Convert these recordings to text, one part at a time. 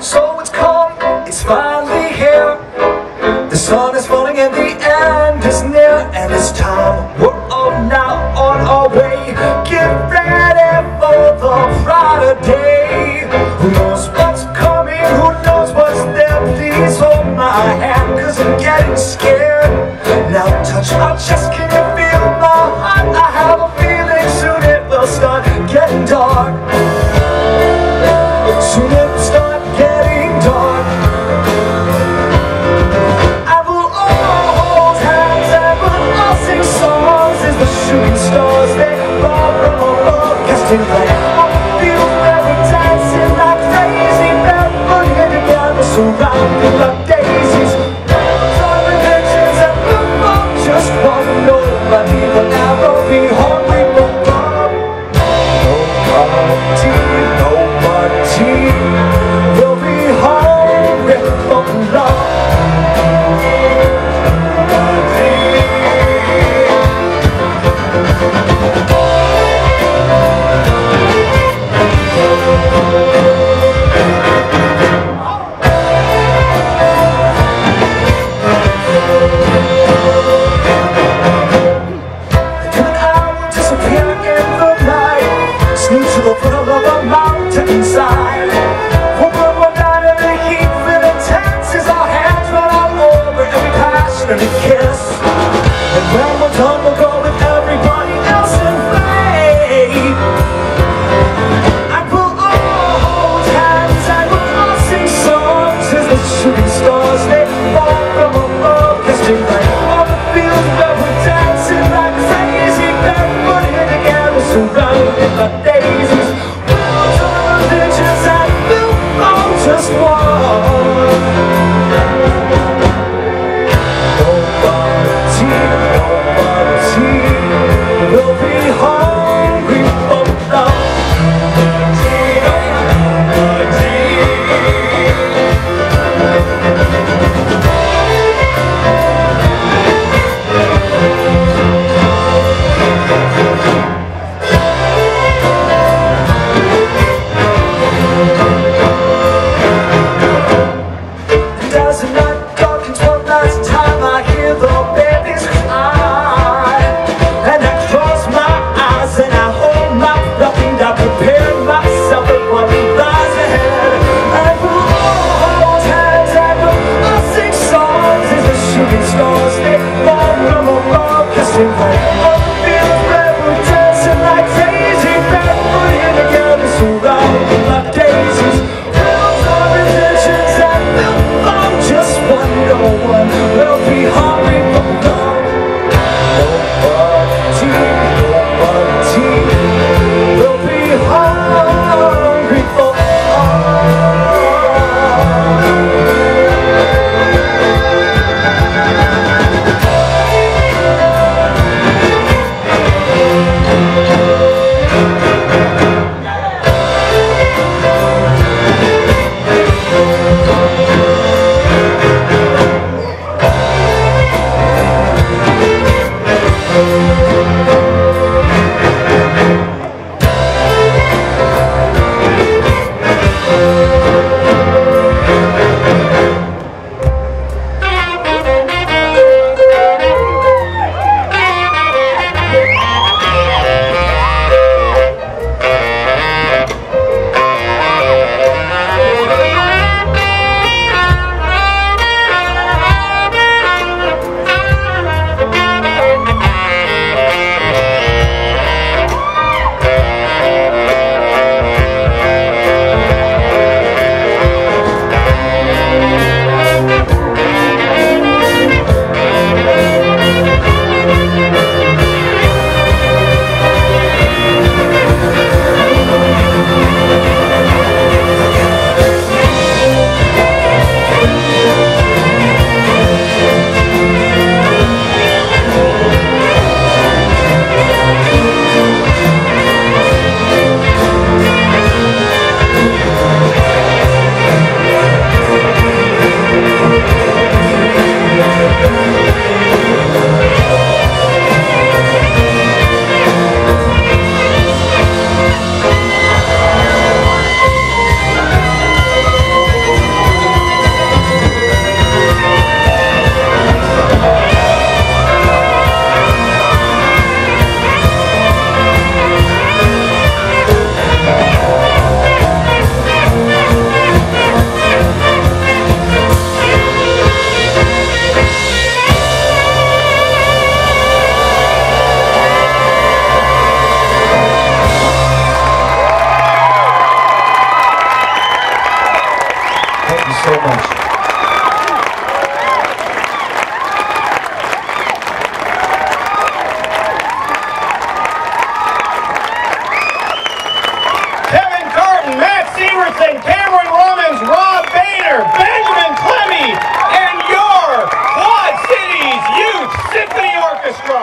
So it's come, it's finally here. The sun is falling and the end is near, and it's time, we're up now on our way. Get ready for the brighter day. Who knows what's coming, who knows what's there? Please hold my hand, cause I'm getting scared. Now touch my chest, can you feel my heart? I have a feeling soon it will start getting dark. Soon it will start getting dark. And we'll all hold hands and we'll all sing songs as the shooting stars they fall from above, casting light on the field where we're dancing like crazy, barefoot and together, surrounded by daisies. Our religions and the fun just wanna know nobody will ever be hungry for love. Nobody will be hungry for love. Sneak to the foot of a mountain inside. Open one night in the heat, feeling tense as our hands run all over every passionate kiss. And when we're done, we'll go with everybody else in fade. And we'll all hold hands and we'll all sing songs as the shooting stars they fall from above, casting light on the field where we're dancing like crazy, barefoot here together, surrounded by daisies. Worlds of religions and we'll all just one. Nobody will be hungry for love. As the night darkens one last time, I hear the babies cry.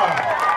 America.